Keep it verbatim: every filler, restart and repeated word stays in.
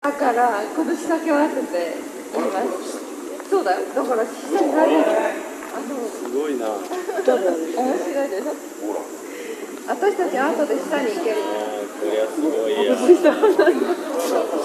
だから拳掛け合わせて言います。そうだよ。だから下に入れる。あのすごいな。 面白いでしょ。私たち後で下に行ける。 これはすごいや。